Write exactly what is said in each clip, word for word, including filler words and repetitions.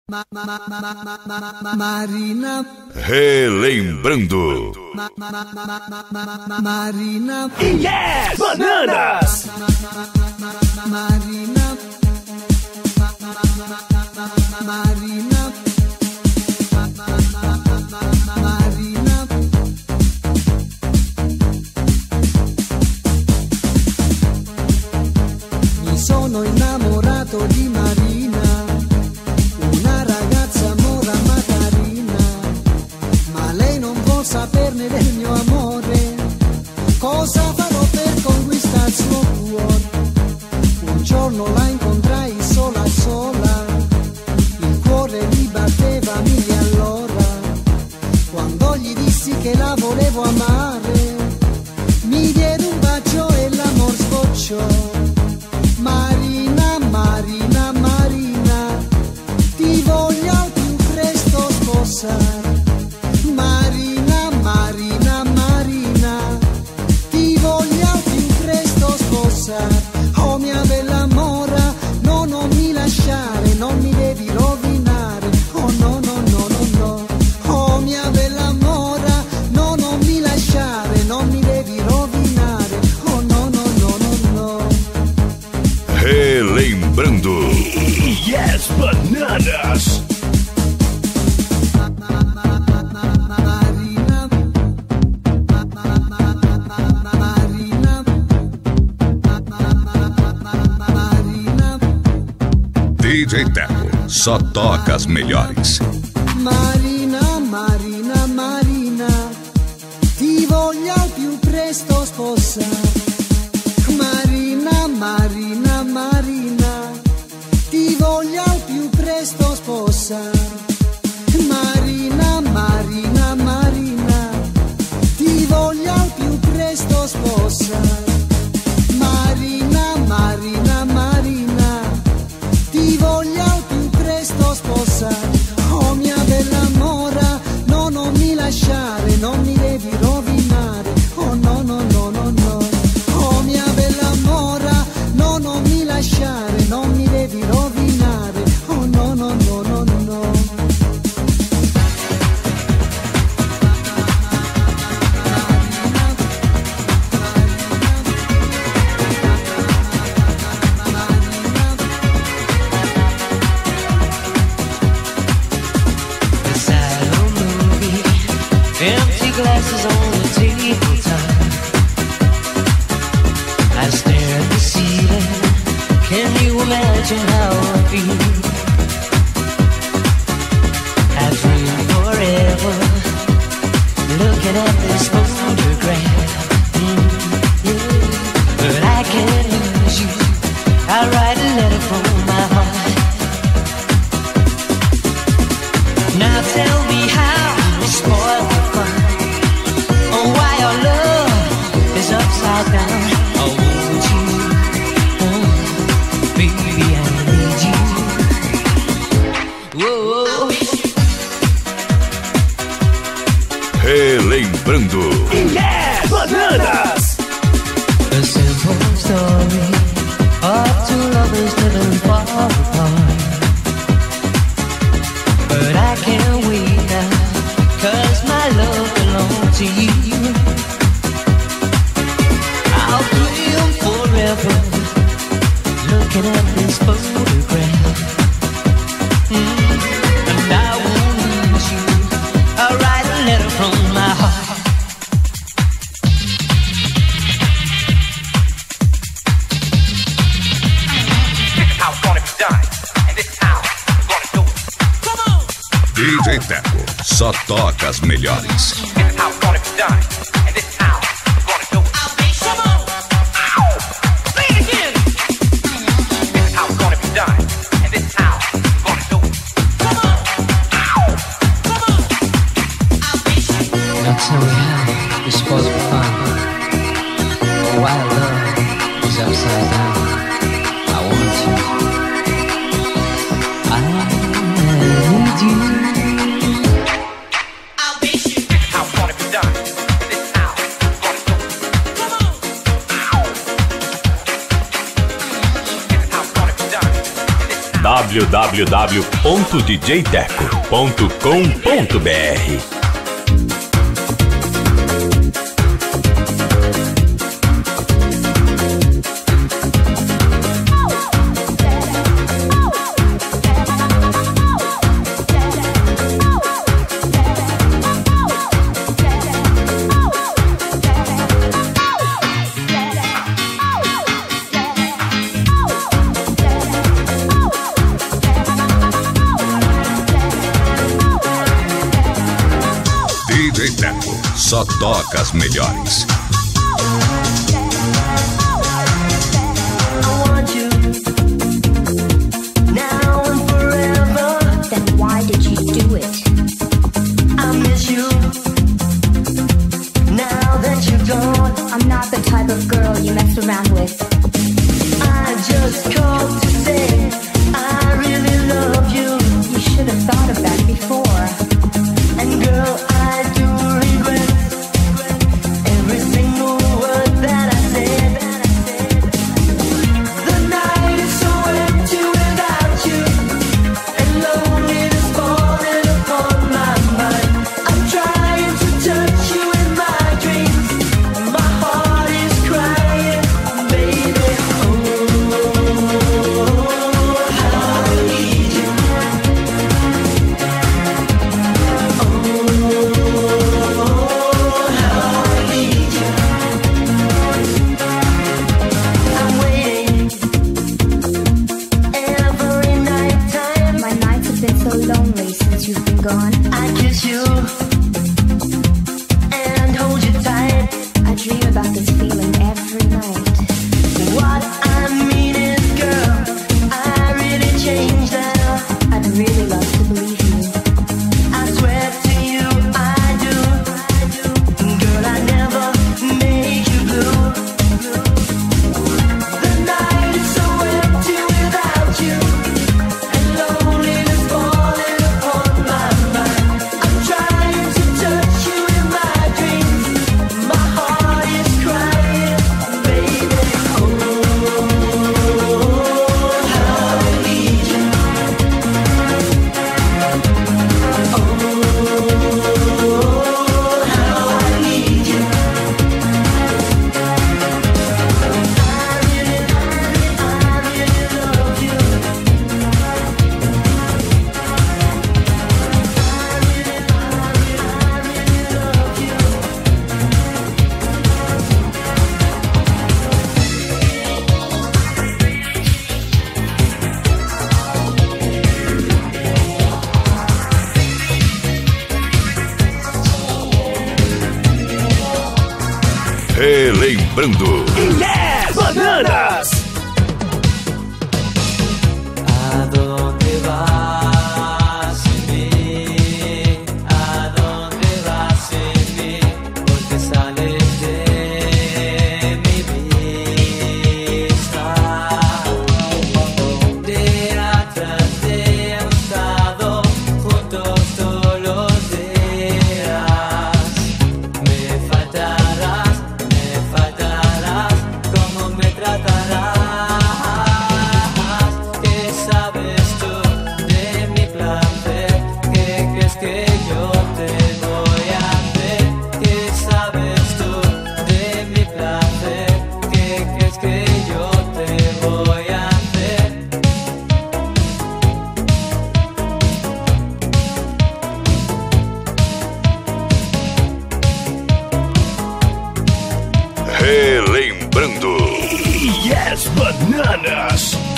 Marina. Relembrando. Marina. Yes! Bananas! Marina. Marina. Marina. Mi sono innamorato di Marina, una ragazza mora ma carina, ma lei non vuol saperne del mio amore. Cosa farò per conquistare il suo cuore? Un giorno la incontrai sola sola, il cuore mi batteva a mille all'ora. Quando gli dissi che la volevo amare, mi diede un bacio e l'amor sbocciò. Marina, Marina, Marina, ti voglio al più presto sposare. Marina, Marina, Marina, ti voglio al più presto sposare. Oh mia bella mora, no, non mi lasciare, non mi devi rovinare. Oh no, no, no, no, no. Oh mia bella mora, no, non mi lasciare, non mi devi rovinare. Oh no, no, no, no, no. Relembrando. Yes, bananas! Marina. Marina. Marina. D J Teco, só toca as melhores. Marina, Marina, Marina, ti voglio al più presto sposare. Marina, Marina, Marina, ti voglio al più presto sposare. Marina, Marina, Marina, ti voglio al più presto sposare. Marina, Marina, Marina, ti voglio al più presto sposare. Oh mia bella mora, no, non mi lasciare, non mi devi rovinare. Oh no, no, no, no, no. Oh mia bella mora, no, non mi lasciare, non mi devi rovinare. Oh no, no, no, no, no. Empty glasses on the tabletop. I stare at the ceiling. Can you imagine how I feel? I dream forever, looking at this photograph. Mm, yeah. But I can't lose you. I write a letter from my heart. Now tell me how you spoil the fun. Oh, why your love is upside down. Oh, won't you, oh, baby, I need you. Whoa. Relembrando. Yes! Bananas! A simple story of two lovers living far apart. But I can't wait now, 'cause my love belongs to you. I'll dream forever, looking at this photograph. Mm, and I won't lose you. I'll write a letter from my heart. This is how it's gonna be done, and this is how we're gonna do it. D J Teco, só toca as melhores. This is how it's gonna be done, and this is how we're gonna do it. Come on! Say it again! This is how it's gonna be done, and this is how we're gonna do it. Come on! Come on! Now tell me how you're supposed to be fine. Why love is upside down. I want you. I need you. This is how it's gonna be done, and this is how we're gonna do it. Come on! This is how it's gonna be done, and this is how w w w ponto d j teco ponto com ponto b r. D J Teco só toca as melhores. I'm not the type of girl you mess around with. I just called to say I really love you. You should have thought of that before. And girl, I do regret every single word that I said. The night is so empty without you, and loneliness falling upon my mind. I'm trying to touch you in my dreams. My heart is crying, baby. Oh, how I need you. Gone. I kiss you and hold you tight. I dream about this feeling every night. What I mean is, girl, I really changed now. I'd really love to believe you. I swear to you, I do. Girl, I never make you blue. The night is so empty without you, and loneliness falling upon my mind. I'm trying to touch you in my dreams. My heart is crying, baby. Oh, how I need you. Oh, how I need you. I really, I really love you. Relembrando. Yeah, bananas! ¿A dónde vas sin mí? ¿A dónde vas sin mí? Porque sales de mi vista. Día tras día hemos estado juntos todos los días. Me faltarás, me faltarás, ¿cómo me tratarás? ¿Qué sabes tú de mi placer? ¿Qué crees que yo te voy a hacer? ¿Qué sabes tú de mi placer? ¿Qué crees que yo te voy a hacer? Relembrando. Yes, bananas!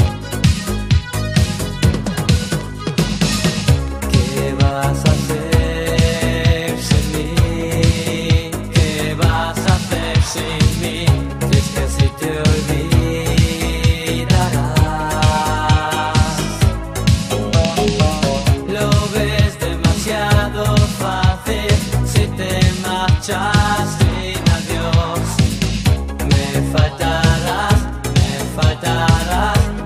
¿Qué vas a hacer sin mí? ¿Qué vas a hacer sin mí? Es que si te olvidarás. Lo ves demasiado fácil si te marchas sin adiós. Me faltarás, me faltarás,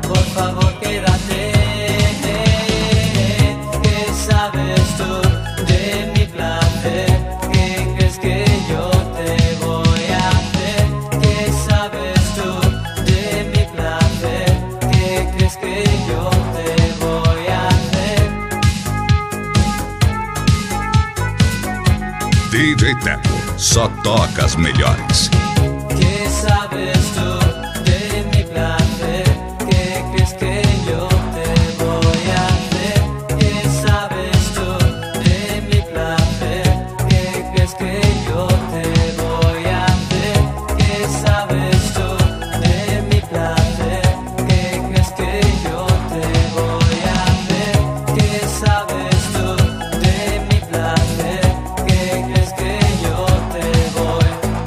D J Teco, só toca as melhores. ¿Qué sabes tú de mi placer? ¿Qué crees que yo te voy a hacer? ¿Qué sabes tú de mi placer? ¿Qué crees que yo te voy a hacer? ¿Qué sabes tú de mi placer? ¿Qué crees que yo te voy a hacer? ¿Qué sabes tú de mi placer? ¿Qué crees que yo te voy?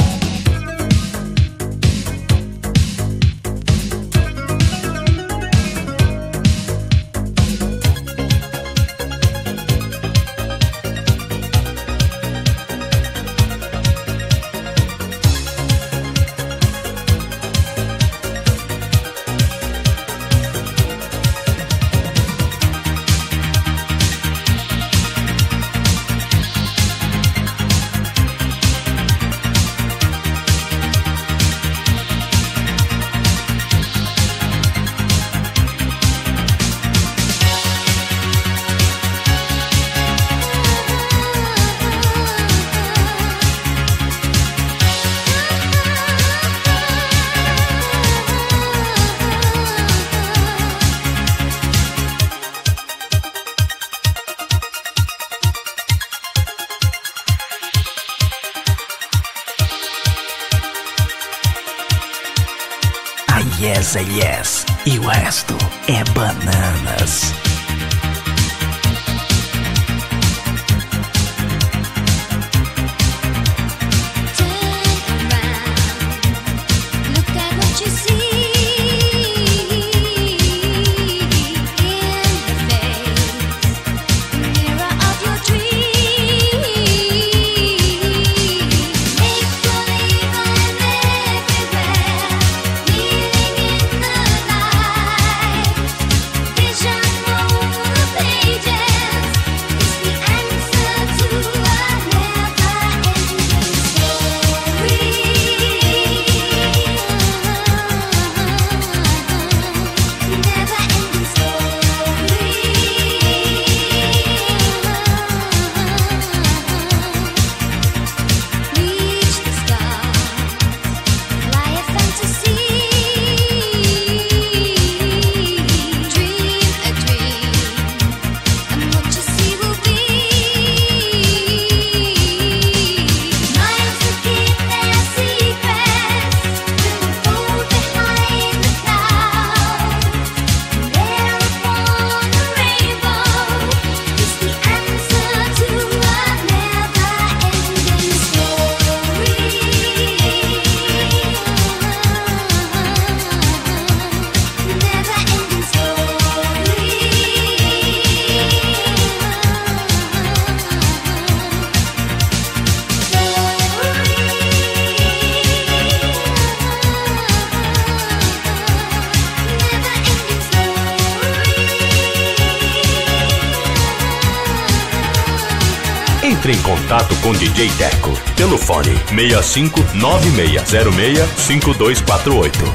A Yes é Yes e o resto é bananas. Look at what you see in the face, mirror of your dreams. Make believe I'm everywhere, living in the light. Vision on the pages is the answer to a never-ending story. Never-ending story. Reach the stars, fly a fantasy, dream a dream, and what you see will be. Minds that keep their secrets will fall behind the clouds. There upon the rainbow is the answer to a never-ending story. Never-ending Entre em contato com D J Teco pelo fone seis cinco nove seis zero seis cinco dois quatro oito.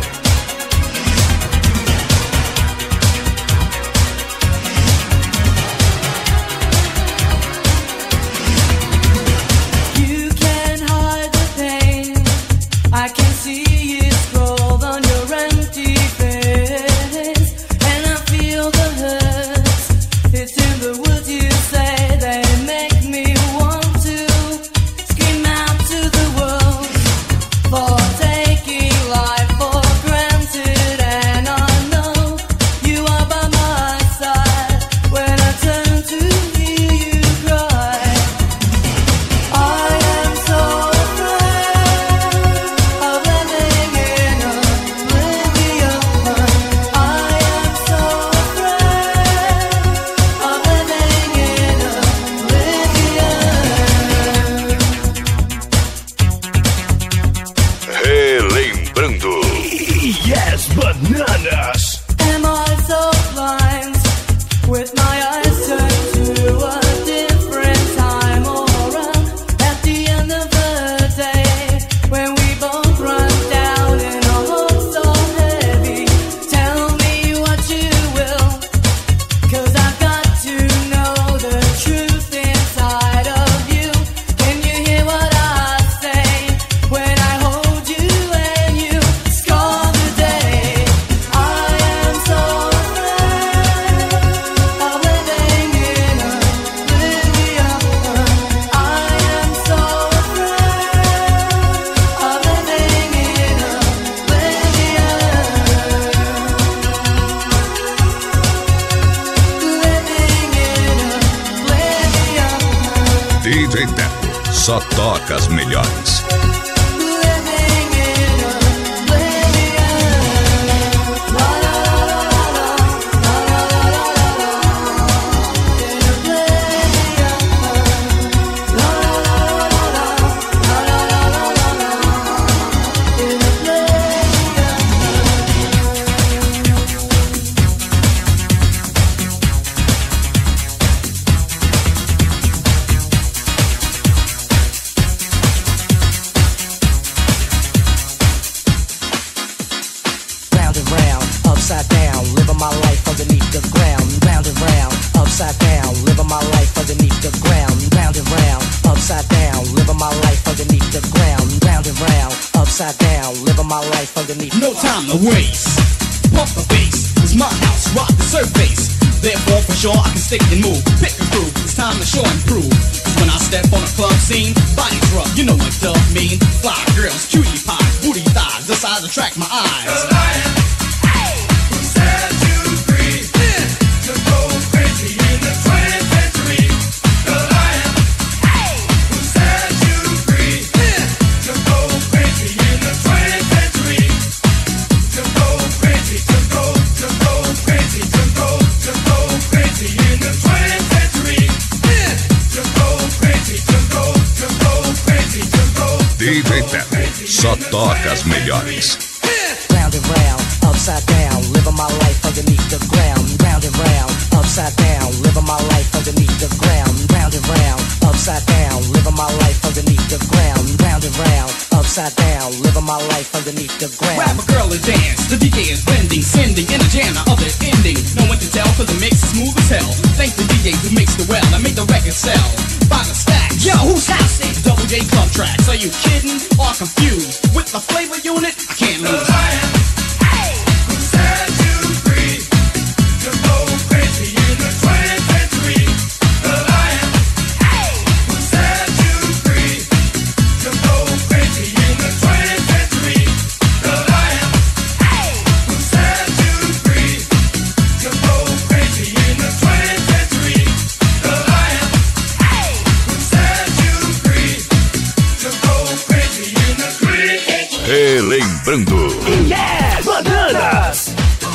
You can hide the pain. I can see it scrawled on your empty face, and I feel the hurts. It's in the words you say. They make me want to scream out to the world for taking life for granted. D J Teco, só toca as melhores. No time to waste. Pump the bass. It's my house. Rock the surface. Therefore, for sure, I can stick and move. Pick and prove. It's time to show and prove. Cause when I step on a club scene, body drug, you know what dub mean. Fly girls, cutie pies, booty thighs. The size attract my eyes. The lion, hey, who said you free? Yeah. To go crazy in the twentieth century. The lion, hey, who said you free? Yeah. To go crazy in the twentieth century. To go crazy, to go, to go crazy, to go, to go crazy in the twentieth century. Yeah. To go crazy, to go, to go crazy, to go. D J Teco, só toca as melhores. Round and round, upside down, living my life underneath the ground. Round and round, upside down, living my life underneath the ground. Round and round, upside down, living my life underneath the ground. Round and round, upside down, living my life underneath the ground. Grab a girl and dance, the D J is blending, sending in a jam, the other ending. No one to tell, cause the mix is smooth as hell. Thank the D Js who mix the well and make the record sell. By the stack, yo, who's house it? Double J Club Tracks, are you kidding or confused? With the flavor unit, I can't lose. The lion, hey, who said you free? To go crazy in the twentieth century. The lion, hey, who said you free? To go crazy in the twentieth century. The lion, hey, who said you free? To go crazy in the twentieth century. The lion, hey, who said you free? To go crazy in the twentieth century. Relembrando. Yeah! Bananas!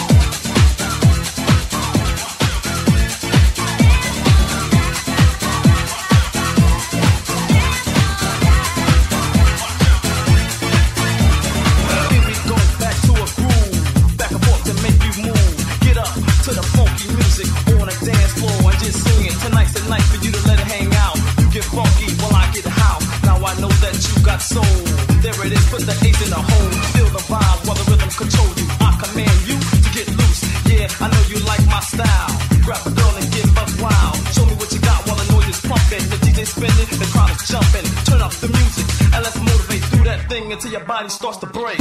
Until your body starts to break.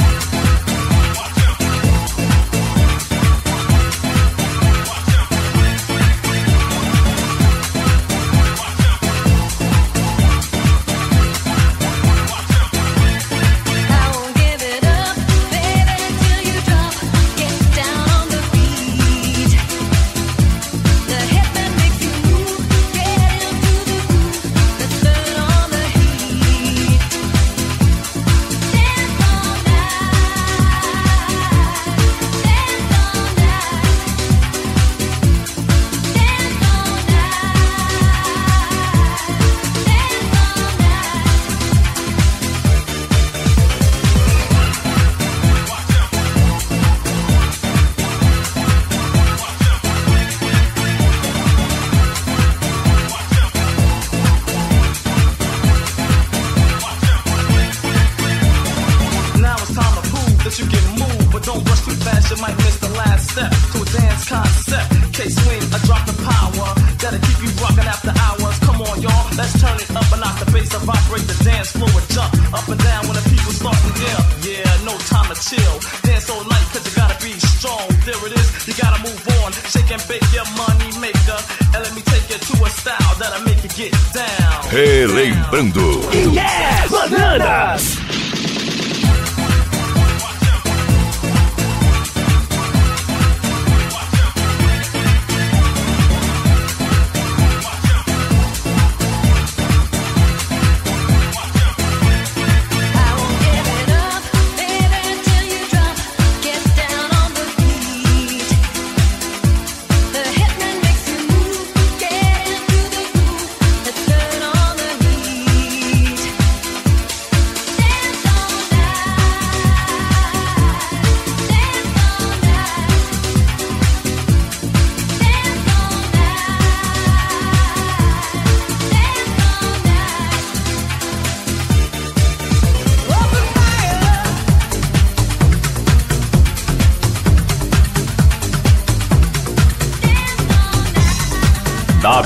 Relembrando. Yeah! Bananas!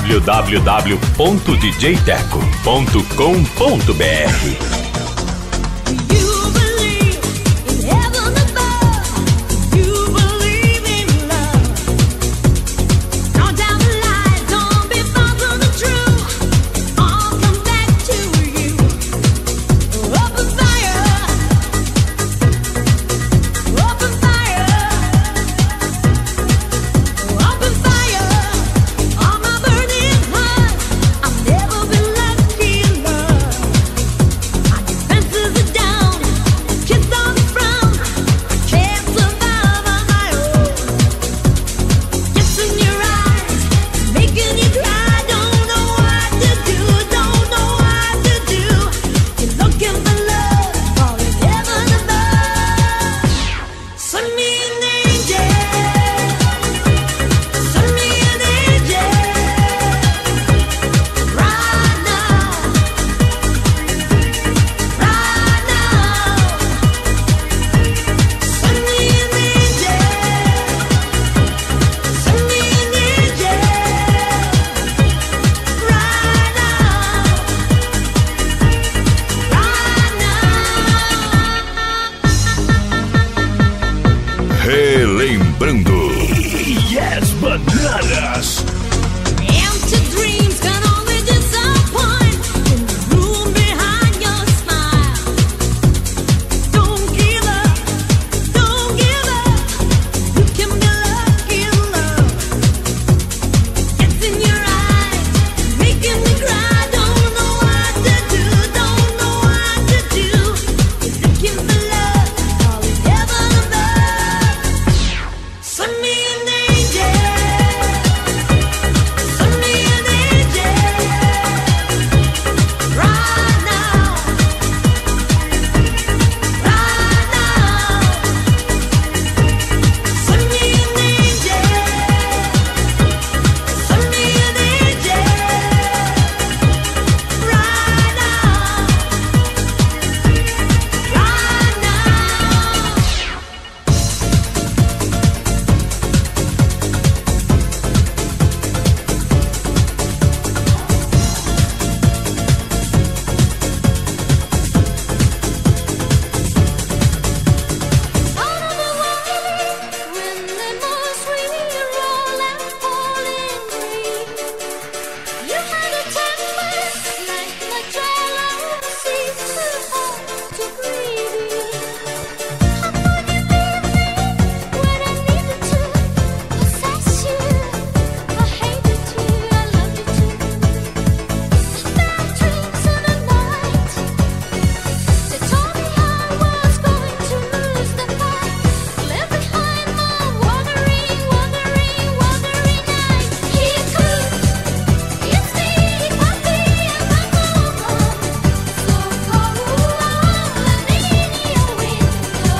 w w w ponto d j teco ponto com ponto b r. Relembrando. Yes, bananas. Empty dreams can only disappoint in the room behind your smile. Don't give up, don't give up. You can be lucky in love. It's in your eyes, making me cry. Don't know what to do, don't know what to do. You're looking for love, all is heaven above. Send me an angel. Send me an angel. Right now. Right now. Send me an angel. Send me an angel. Right now. Right Out of the water, when the moss we roll and falling green. You had a temper like the trail of the sea, too hard to breathe in. How could you leave me when I needed to possess you? I hated you, I loved you too. Bad dreams in the night. They told me I was going to lose the fight. Left behind my wandering, wandering, wandering night. Here comes, it's me, Papi, and my mama. So cold, I need your window.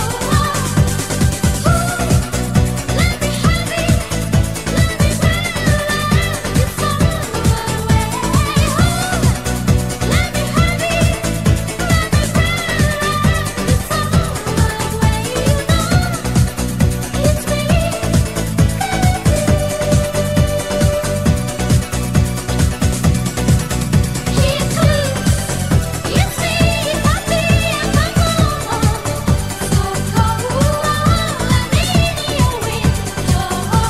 Let me have it, let me relax, it's all away. Let me have it, let me relax, it's all away. You know, it's me. Here comes, it's me, Papi, and my mama. So cold, I need your window.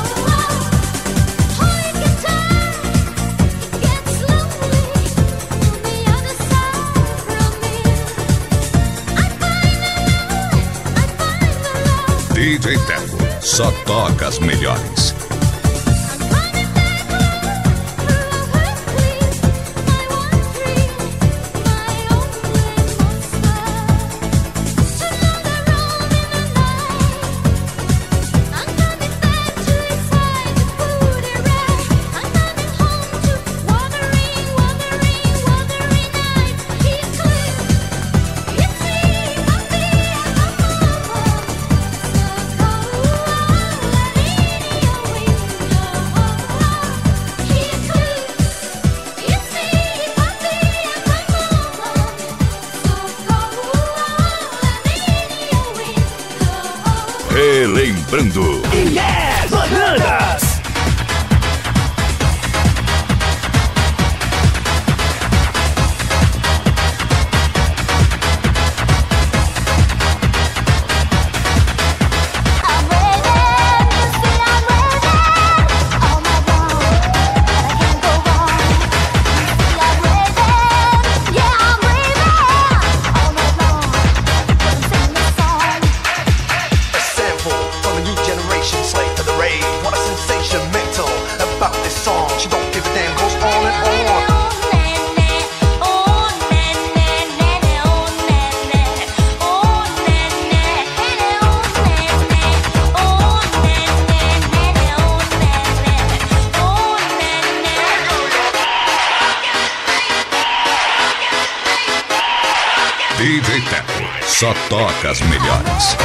Hold guitar, it gets lonely on the other side from me. I find the love, I find the love. D J Teco só toca as melhores. I'm coming back home, through a please. My one dream, my only monster. To know the road in the night. I'm coming back to his side, the food he ran. I'm coming home to wandering, wandering, wandering night. He's clear, it's me, Papi, and my mama. So cold, I need your window. He's clear, it's me, Papi, and my mama. So cold, I need your window. Relembrando. Yes, bananas. D J Teco, só toca as melhores.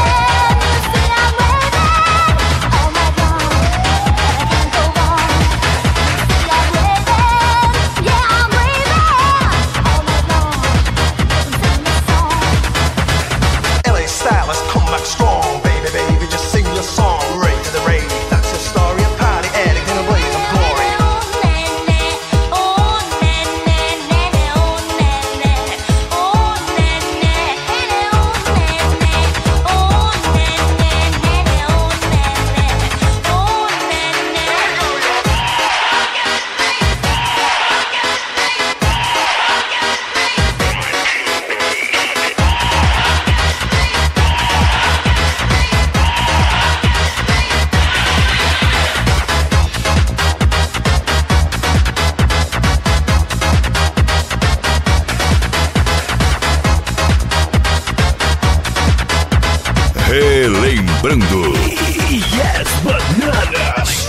Relembrando. Yes, bananas.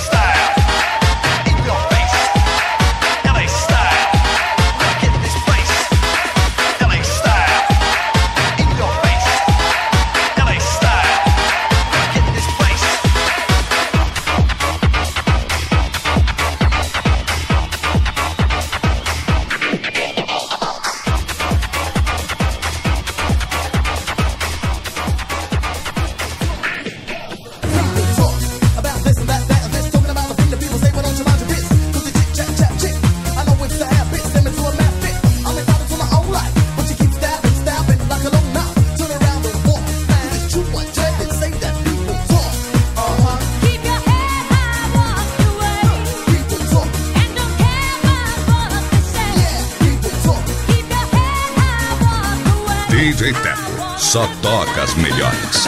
D J Teco, só toca as melhores.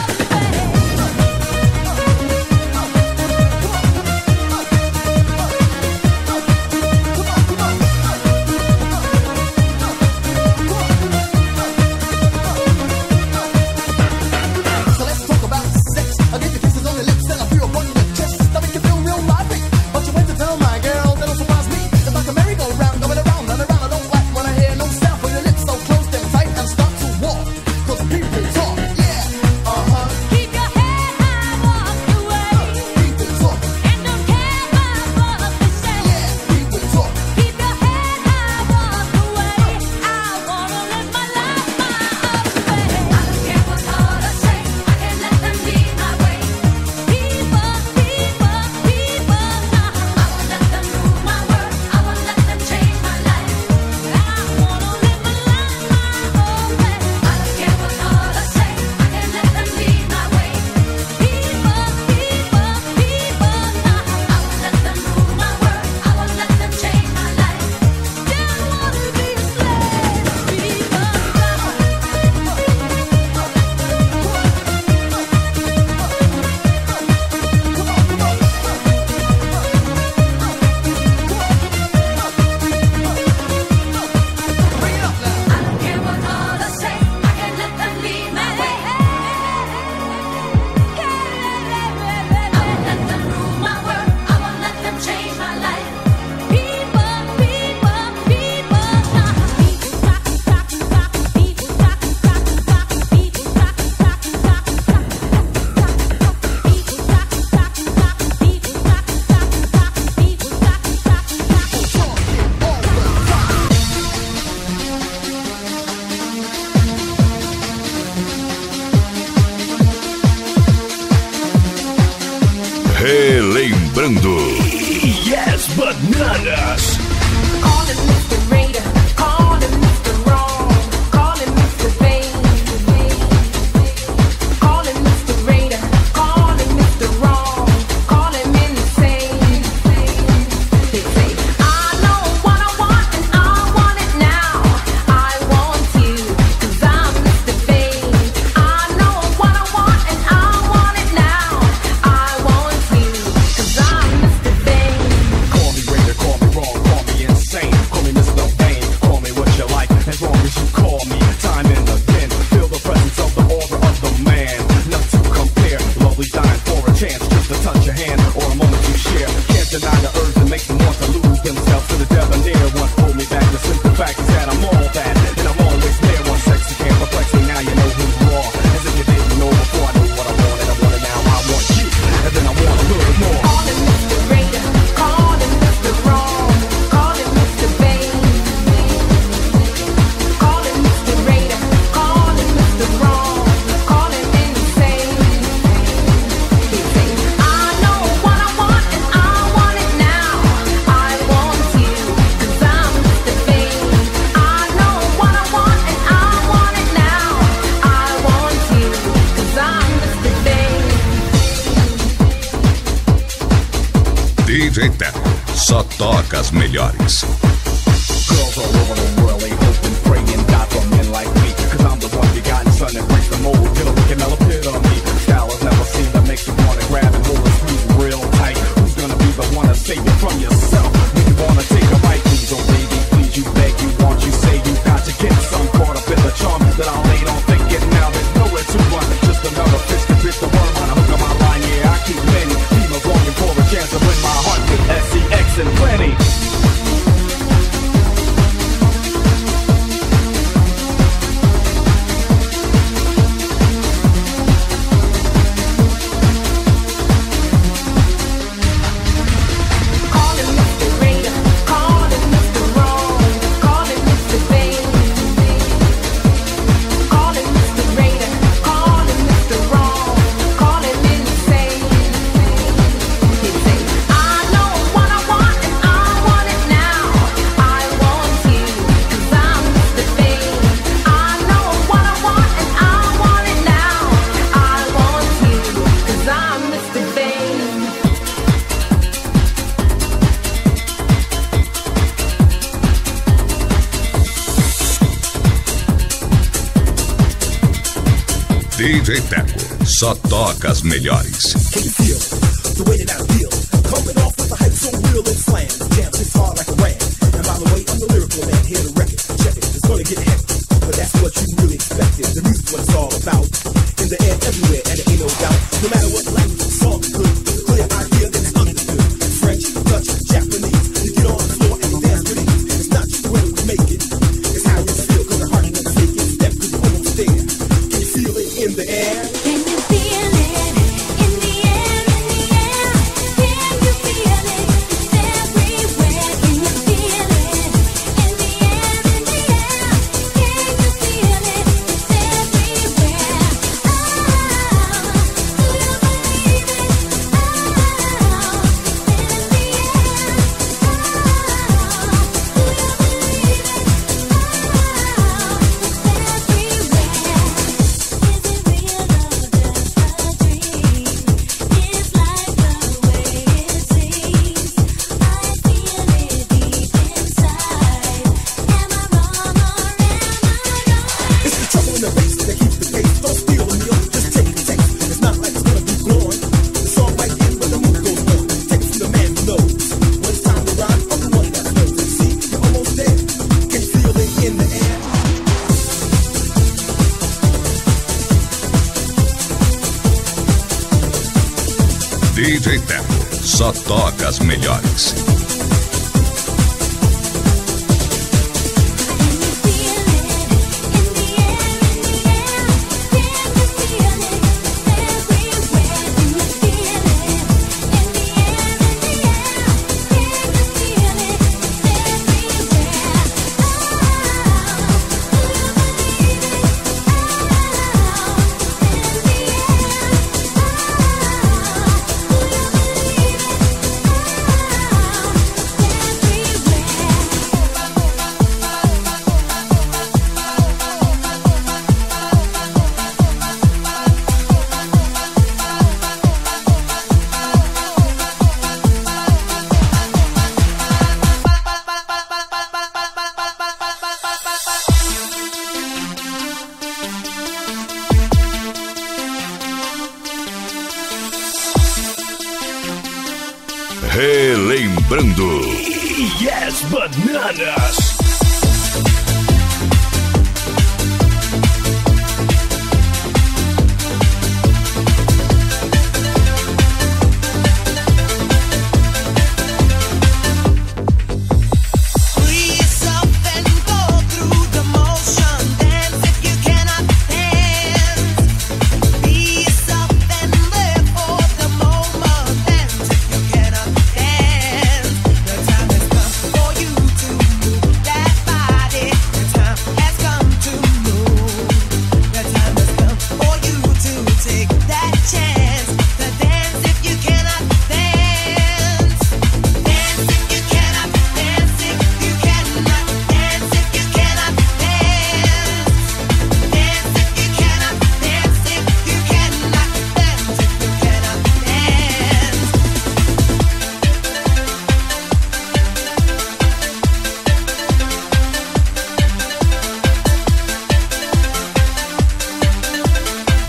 Relembrando. Yes, bananas. Call me Raider, call me wrong. D J Teco, só toca as melhores. Girls all over the world, they hope and pray and die for men like me. Cause I'm the one you got in son that breaks the mold. Get a look and a bit on me. Style is never seen that makes you wanna grab and hold and squeeze real tight. Who's gonna be the one to save you from yourself? Make you wanna take a bite, please, oh baby, please, you beg, you want, you say you got to get some caught up in the charm that I'll lay on thinking now. There's nowhere to run, just another fish to bit the worm on a hook of my line. Yeah, I keep many females longing for a chance to win my heart with S C X and plenty. D J Teco, só toca as melhores. Can you feel the way that I feel? Coming off with a hype so real it slams. Jams hits hard like a ram. And by the way, I'm the lyrical man. Here to wreck it. Check it. It's gonna get hectic. But that's what you really expected. The music's what it's all about. In the air, everywhere, and it ain't no doubt. No matter what language the song is good. Clear idea that it's understood. French, Dutch, Japanese. You get on the floor and you dance with ease. It's not just the way we make it. It's how you feel. Cause the heart ain't gonna take it. Step cause you're almost there. Can you feel it in the air? Can you feel it in the air, in the air? Can you feel it? It's everywhere. Can you feel it in the air, in the air? Can you feel it? It's everywhere. Ah, do you believe it? Ah, in the air. It's the trouble in the bass that keeps the pace. Don't steal the meal, just take the taste. It's not like it's gonna be gone. The song might end, but the mood goes on. Take it from the man who knows. When it's time to ride, I'm the one that knows. See, you're almost there. Can you feel it in the air? D J Teco, só toca as melhores. Relembrando. Yes, bananas. Dance. The time has come for you to move.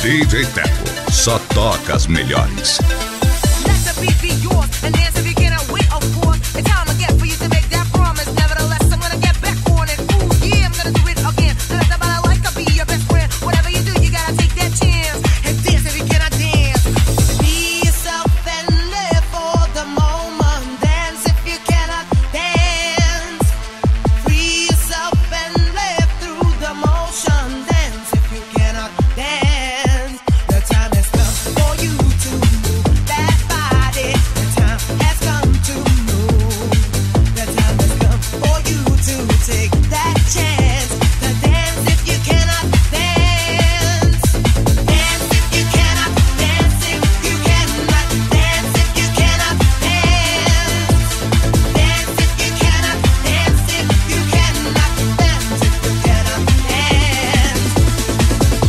D J Teco, só toca as melhores. Let the beat be yours, and dance if you cannot wait, of course. The time I get for you to make that promise. Nevertheless, I'm gonna get back on it. Ooh, yeah, I'm gonna do it again. Let the body like I'll be your best friend. Whatever you do, you gotta take that chance. And dance if you cannot dance. Be yourself and live for the moment. Dance if you cannot dance. Free yourself and live through the motion. Dance if you cannot dance. The time has come for you to move that body. The time has come to move. The time has come for you to take that chance. To dance if you cannot dance. Dance if you cannot dance. If you cannot dance. If you cannot dance. Dance if you cannot dance. If you cannot dance. If you cannot dance.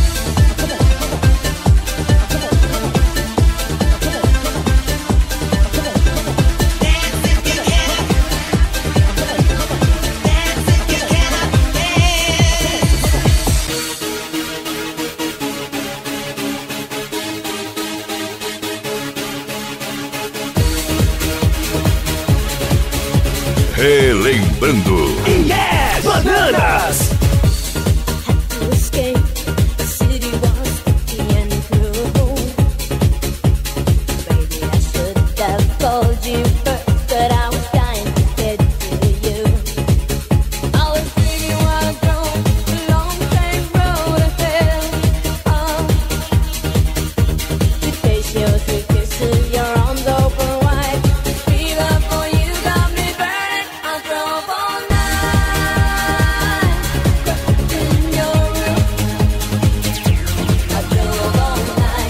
Relembrando. Yes, bananas! To escape, the city was being cruel. Baby, I should have called you first, but I was dying to get to you. I was thinking while I drove the long same road I fell off. To taste your sweet kisses, your arms open wide. The fever for you got me burning. I drove all night, crept in your room. I drove all night.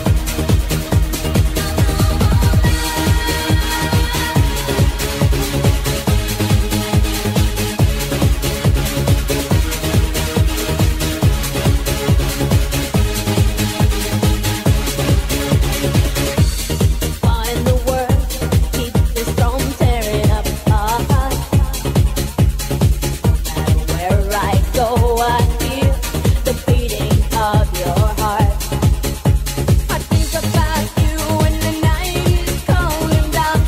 Find the words to keep the storm tearing up our hearts. No matter where I go, I hear the beating of your heart. I think about you when the night is cold and dark.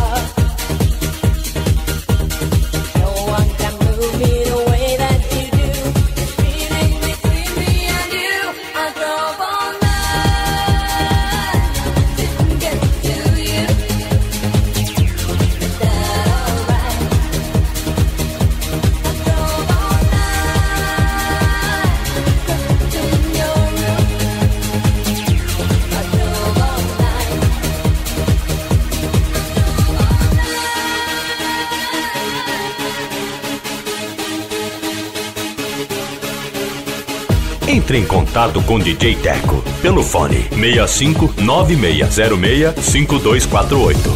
No one can move me the way that you do. The feeling between me and you. I drove all night, didn't get to you. Is that alright? I drove all night, crept in your room. I drove all night. Entre em contato com D J Teco pelo fone seis cinco nove seis zero seis cinco dois quatro oito.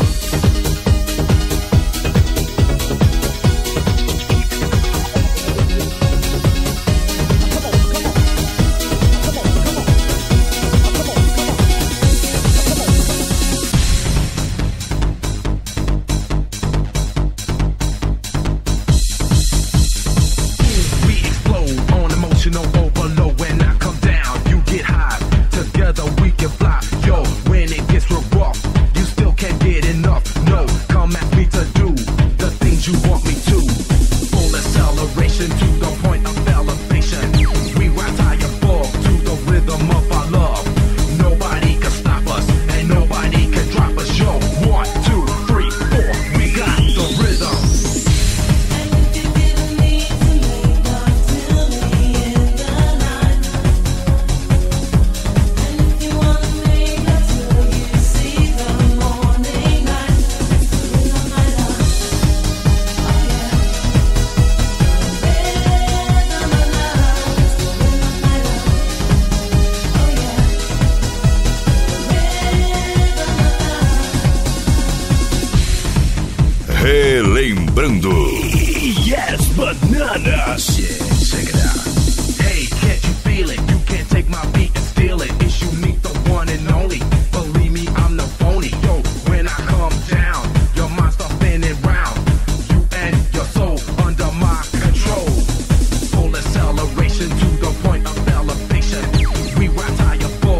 We explode on emotional overload. When I come down, you get high. Together we can fly. Yo, when it gets real rough, you still can't get enough. No, come at me to do the things you want me to. Full acceleration to the point of elevation. We rise high above to the rhythm of our love. Nobody can stop us, and nobody can drop us. Yo, one, two, three, four. We got the rhythm. Relembrando. Yes, bananas! Yeah, check it out. Hey, can't you feel it? You can't take my beat and steal it. It's unique, the one and only. Believe me, I'm no phony. Yo, when I come down, your mind starts spinning round. You and your soul under my control. Full acceleration to the point of elevation. We rise high above.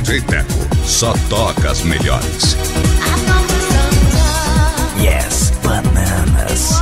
D J Teco só toca as melhores. Yes, bananas.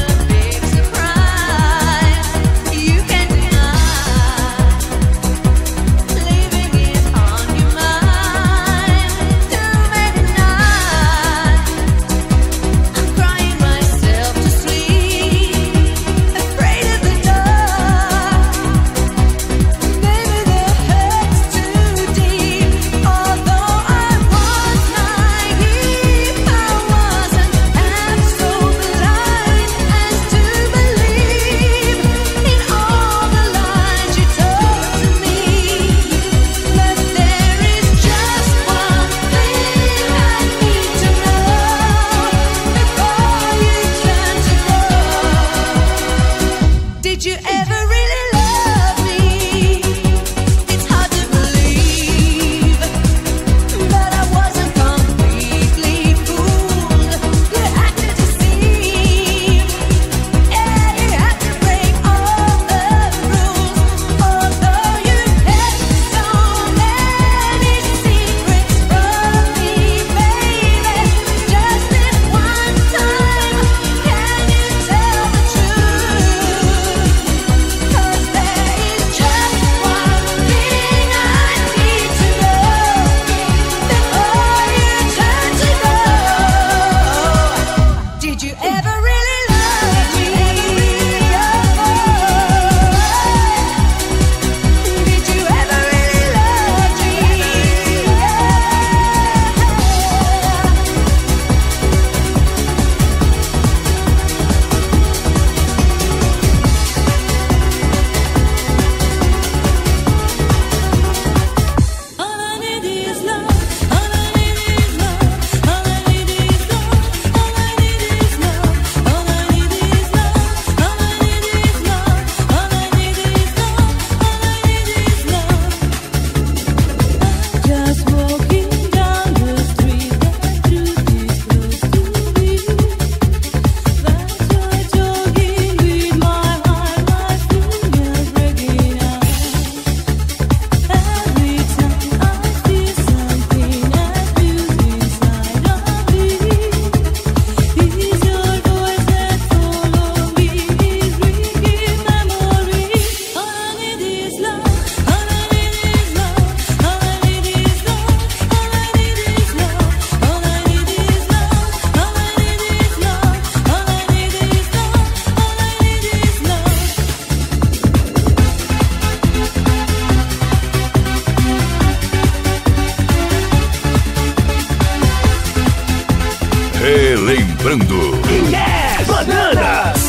Relembrando. Yes, bananas.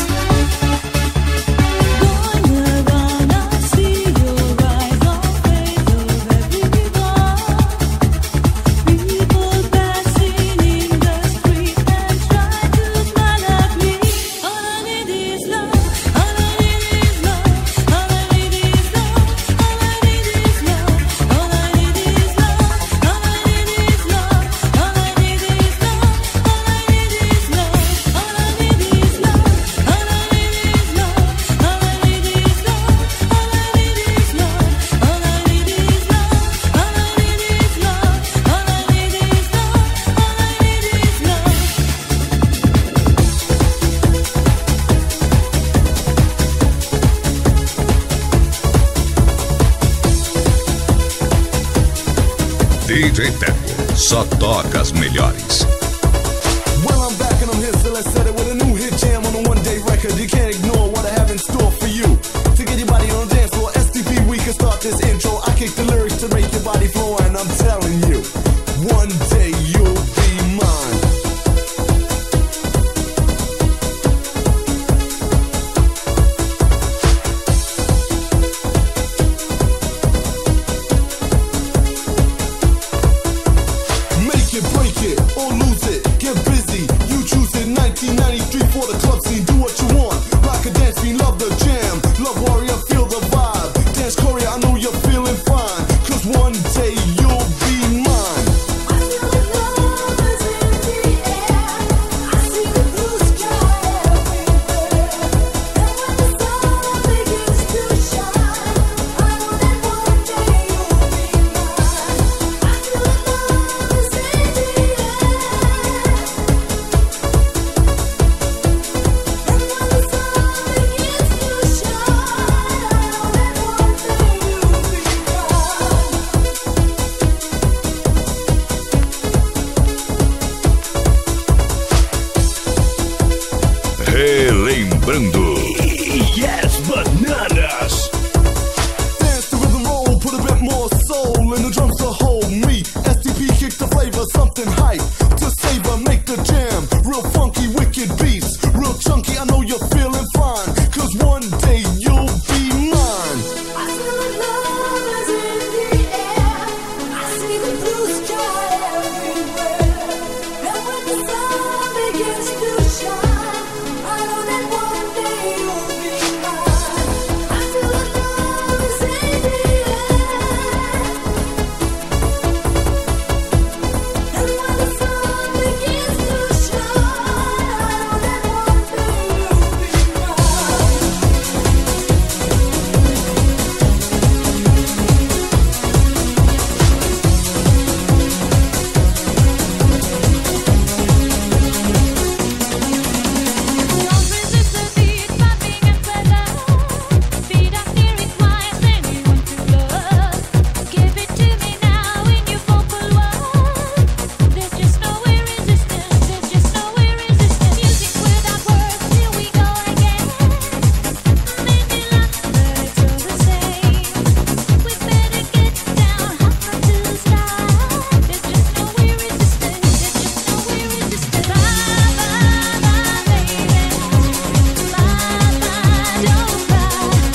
D J Teco só toca as melhores. Well, I'm back and I'm here, so let's set it with a new hit jam on a one-day record. You can't ignore what I have in store for you. To get your body on the dance floor, S T P, we can start this intro. I kick the lyrics to make your body flow, and I'm telling you, one day you'll be mine. Make it, break it, or lose it, get busy, you choose it. Nineteen ninety-three for the club scene, do what you want. Rock a dance scene, love the jam, love warrior, feel the vibe. Dance Korea, I know you're feeling fine, cause one day you'll be something hype to savor, make the jam. Real funky, wicked beats, real chunky. I know you're feeling fine, cause one day you'll be mine. I feel the love is in the air. I see the blue sky everywhere. And when the sun begins to shine, I know that one day you'll be mine. I feel the love is in the air. And when the sun begins to shine, I know that one day you'll be mine. Don't resist the beat, popping and further. Feet up near it twice, then you want to love. Give it to me now in your vocal world. There's just no way resistance, there's just no way resistance. Music without words, here we go again. Maybe love, but it's all the same. We better get down, hop up to the sky. There's just no way resistance, there's just no way resistance. Bye bye bye baby, bye bye don't cry.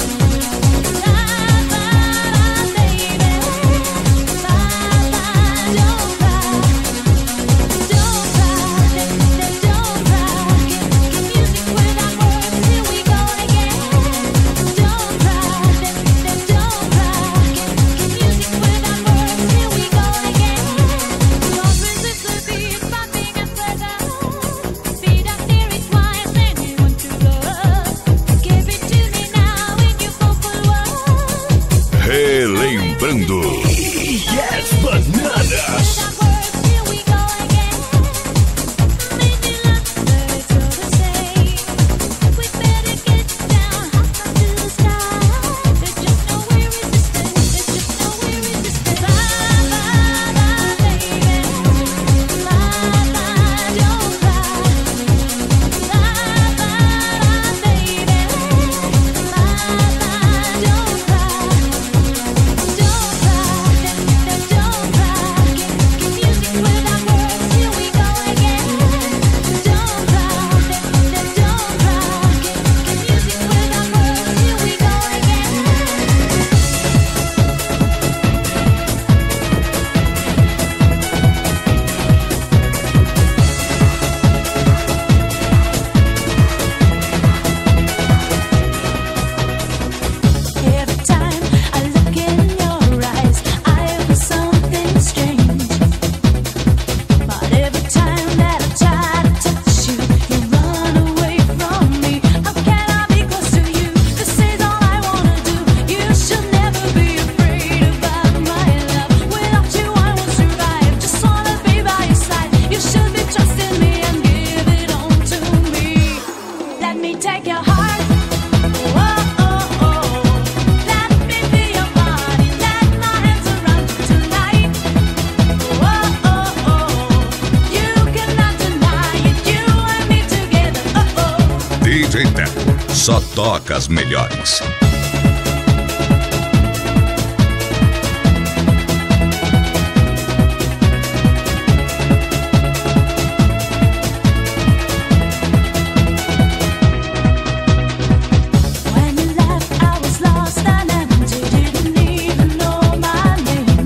Bye bye baby, bye bye don't cry. Don't cry, then then don't cry. Get music without words, here we go again. Don't cry, then then don't cry. Get music without words, here we go again. Don't resist the beat, popping and further. Feet up near it twice, then you want to love. Give it to me now in your vocal world. Relembrando. Yes, bananas. Without words, here we go again. Maybe love, but it's all the same. We better get down, hop up to the sky. There's just no way resistance, there's just no way resistance. Bye bye bye baby, bye bye don't cry. Bye bye baby, bye bye don't cry. Don't cry, then then don't cry. Get get music without words, here we go again. Don't cry, then then don't cry. Get get music without words, here we go again. Every time I look in your eyes, I feel something strange. But every time that I try to touch you, you run away from me. How can I be close to you? This is all I wanna do. You should never be afraid about my love. Without you, I won't survive. Just wanna be by your side. You should be trusting me and give it on to me. Let me take your heart. Oh, oh, oh. Let me be your body. Let my hands around you tonight. Oh, oh, oh. You cannot deny it. You and me together. Oh, oh. D J Teco, só toca as melhores. When you left, I was lost and empty. Didn't even know my name.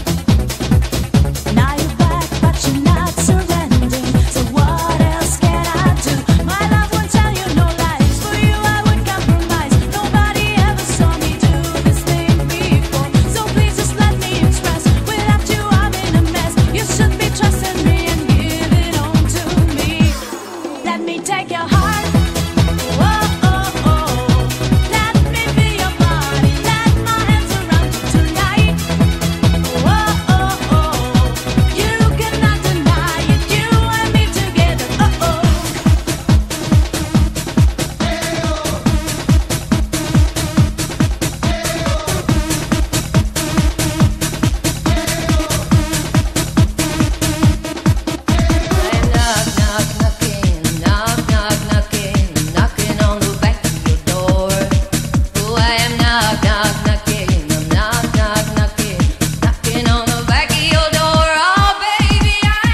Now you're back, but you're not surrendering. So what else can I do? My love won't tell you no lies. For you, I would compromise. Nobody ever saw me do this thing before. So please just let me express. Without you, I'm in a mess. You should be trusting me and give it on to me. Let me take your heart. Oh, oh, oh. Let me be your body. Let my hands around you tonight. Oh, oh, oh. You cannot deny it. You and me together. Oh, oh. Knock, knock, knocking, knock, knock, knocking, knocking on the back of your door. Oh, I am knock, knock, knocking, I'm knock, knock, knocking, knocking on the back of your door. Oh, baby, I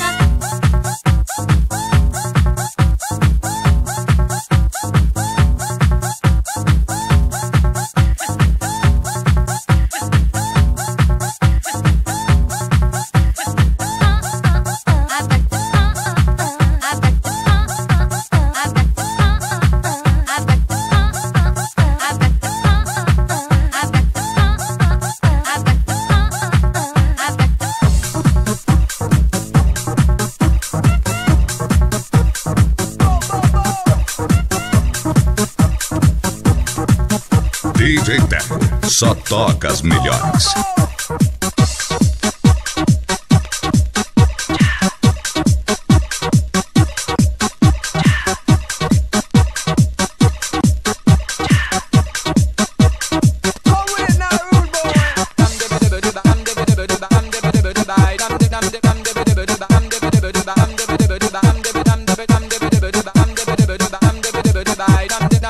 D J Teco só toca as melhores. Bam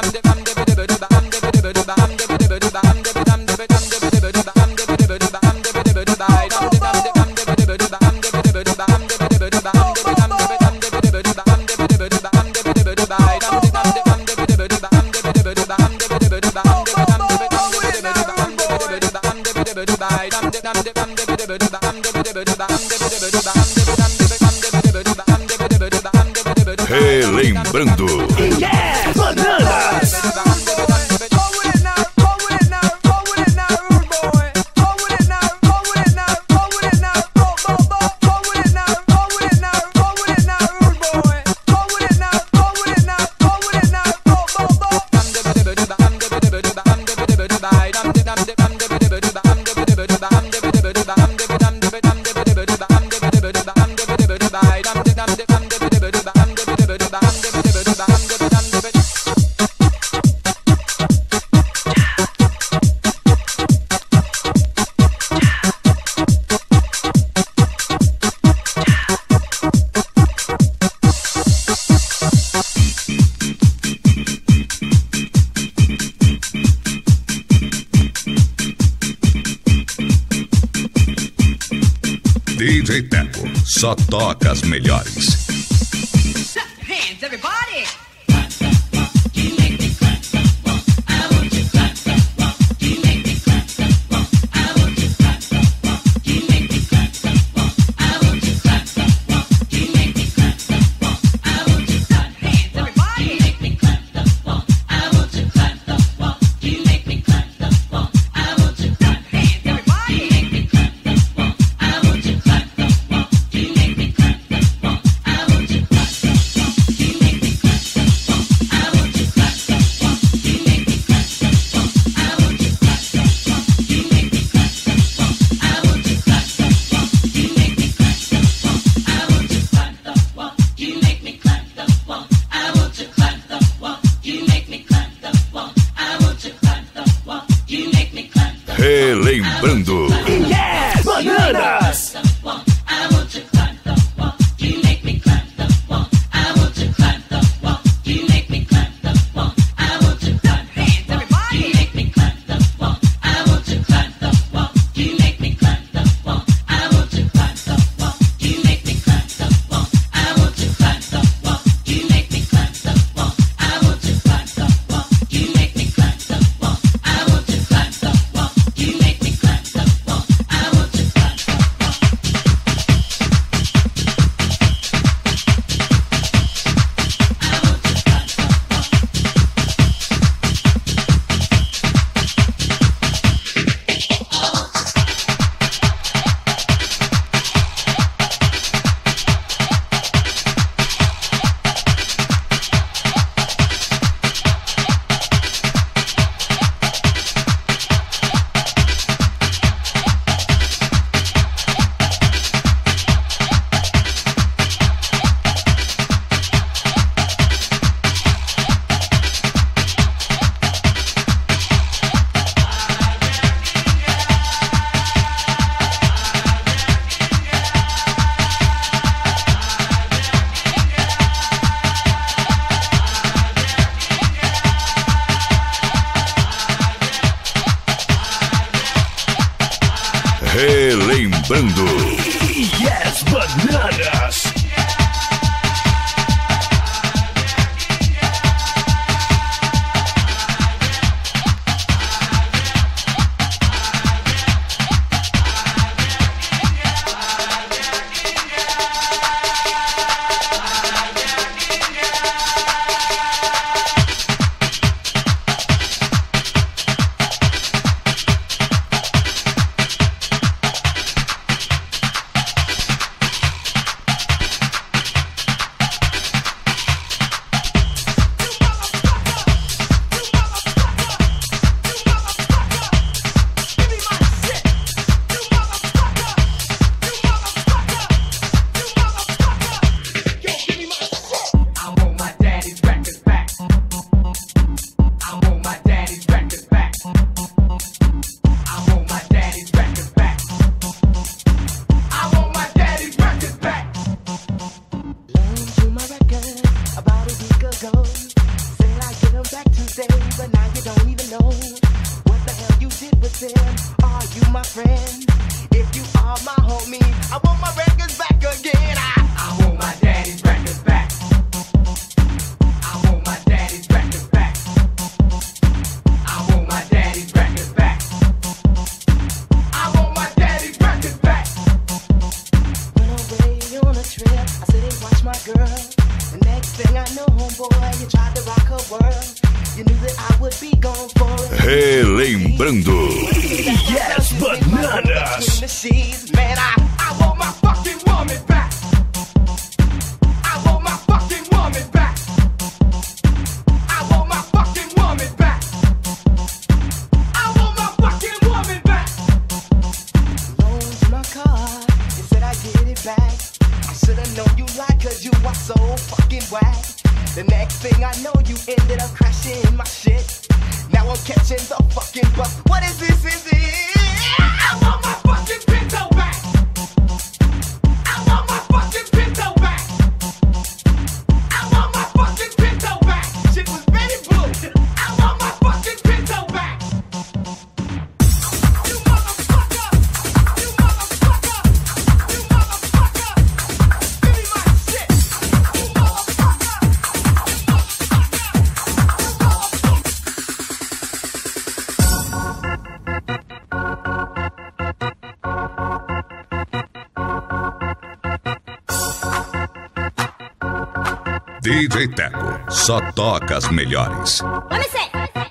Relembrando. Yeah, bananas. D J Teco só toca as melhores. Hands, everybody! Relembrando. Yeah, bananas. Relembrando. Yes, bananas. but now you don't even know what the hell you did with them. Are you my friend? If you are my homie, I want my records back again. I, I want my daddy's records back. I want my daddy's records back. I want my daddy's records back. I want my daddy's records back. Went away on a trip, I said hey, watch my girl. The next thing I know, homeboy, you tried to rock her world. You knew that I would be gone for it. Relembrando. Yes, bananas. Man, I, I want my fucking woman back. I want my fucking woman back. I want my fucking woman back. I want my fucking woman back. Loaned my car, you said I get it back. I should've known you like cause you are so fucking whack. The next thing I know, you ended up crashing my shit. Now I'm catching the fucking bus. What is this? Is it? I want my fucking Pinto back. I want my fucking Pinto back. I want my fucking Pinto back. Shit was very blue. I want my fucking Pinto back. You motherfucker. You motherfucker. You motherfucker. Give me my shit. You motherfucker. D J Teco, só toca as melhores. Let me say.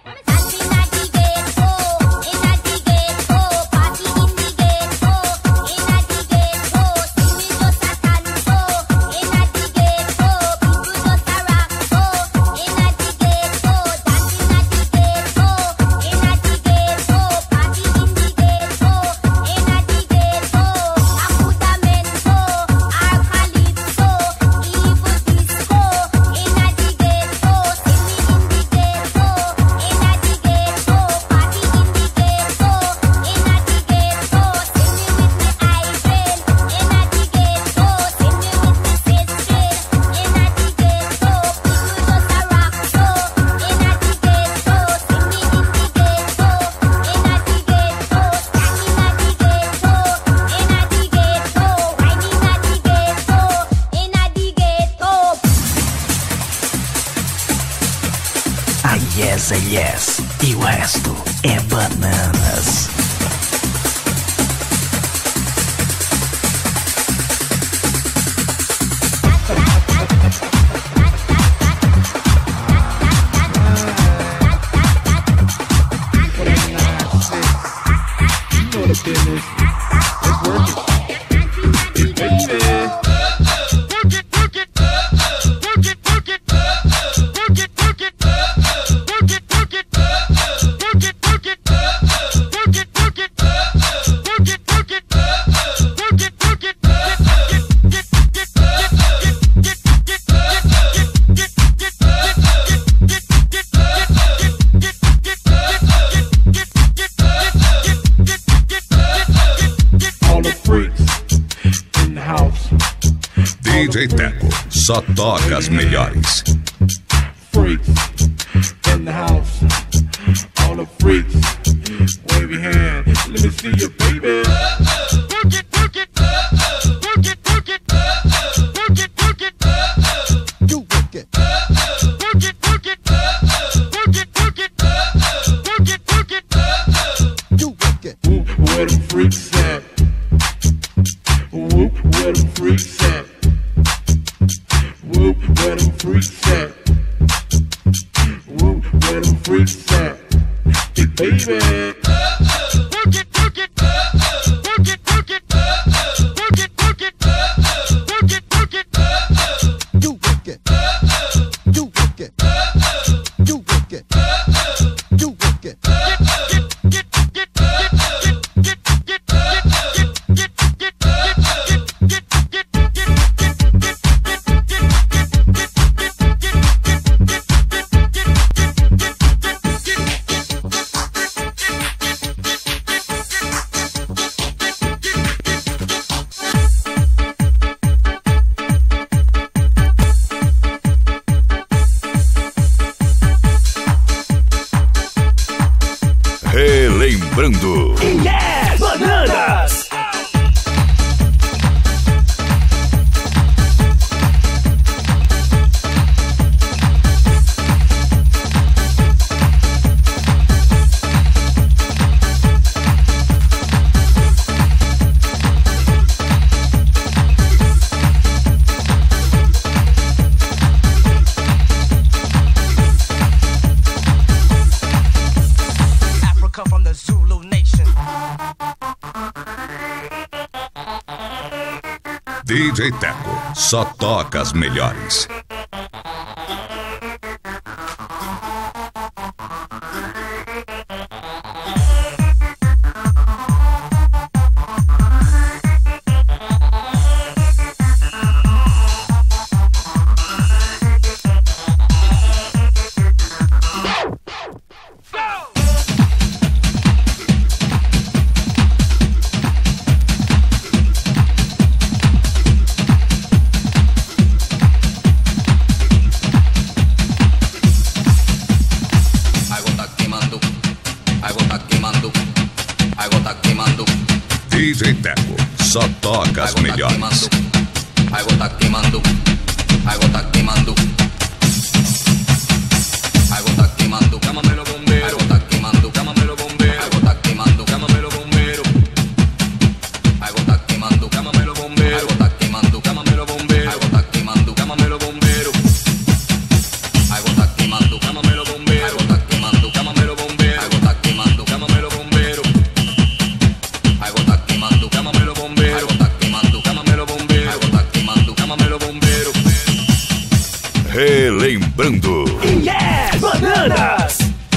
Yes é yes e o resto é bananas. D J Teco, só toca as melhores. Freaks in the house, all the freaks, wave your hand, let me see you, baby. Work it, work it, work it, work it, work it, work it, you work it. Work it, work it, work it, work it, work it, work it, you work it. Where them freaks at? Whoop, where them freaks at? Whoop, where them freaks at? Whoop, where them freaks at? Hey, baby. Work it, work it, work it, work it, work it, work it, work it, work it. You work it, you work it, you work it, you work it. Relembrando. Yeah! Bananas! Africa from the Zulu nation. D J Teco, só toca as melhores. D J Teco, só toca as melhores. Algo tá queimando, algo tá queimando, algo tá queimando, cámamelo bombero, algo tá queimando, cámamelo bombero, algo tá queimando, cámamelo bombero, algo tá queimando, cámamelo bombero, algo tá queimando, cámamelo bombero, algo tá queimando, cámamelo bombero, algo tá queimando, cámamelo bombero, algo tá queimando, cámamelo bombero, algo tá queimando, cámamelo bombero, algo tá queimando, cámamelo bombero, algo tá queimando, cámamelo bombero, algo tá queimando, cámamelo bombero. Relembrando. Yeah! Bananas!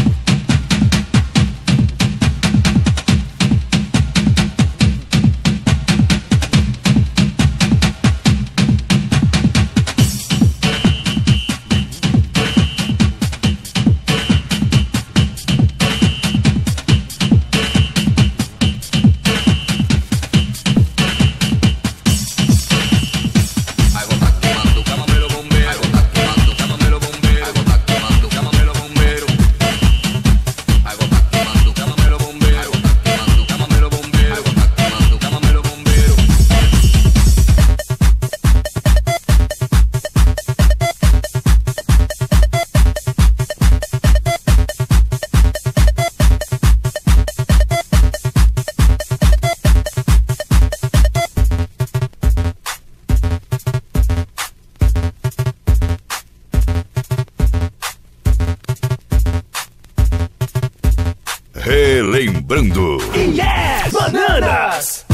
Relembrando. Yeah! Bananas!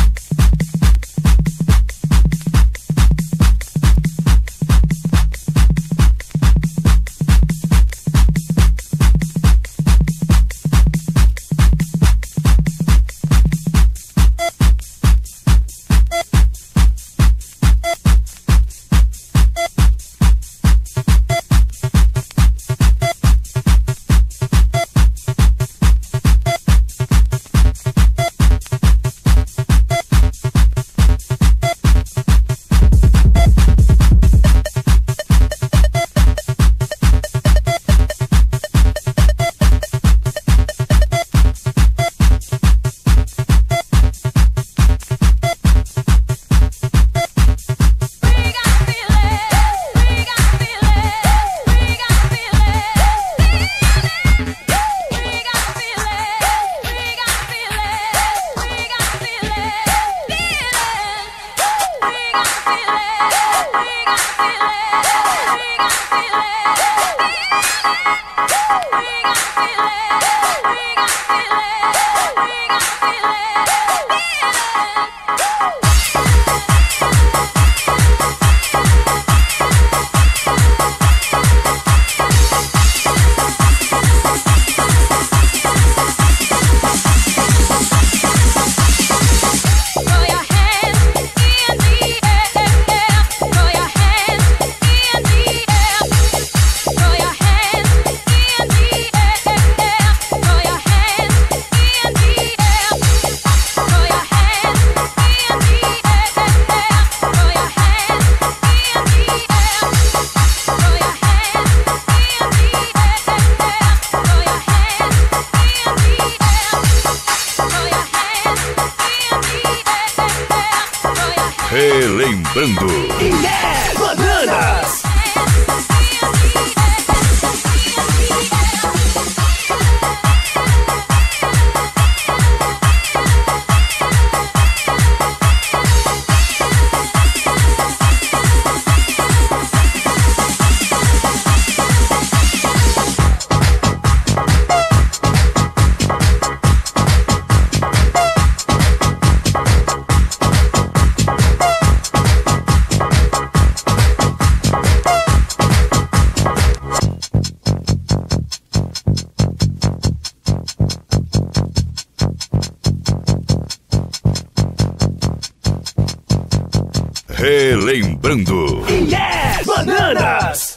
Yeah. Relembrando. É Bananas. Relembrando. É Bananas.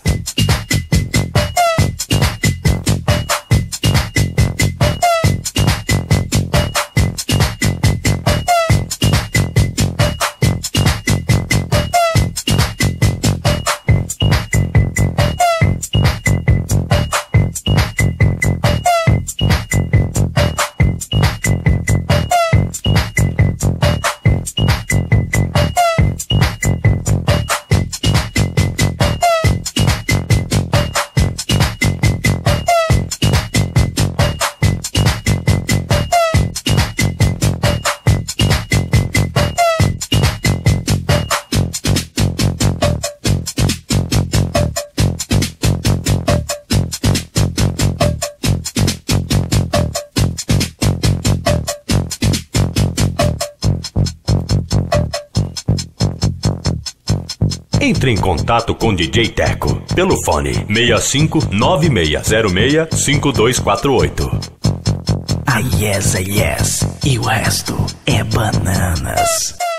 Entre em contato com D J Teco pelo fone seis cinco nove seis zero seis cinco dois quatro oito. A yes é yes e o resto é bananas.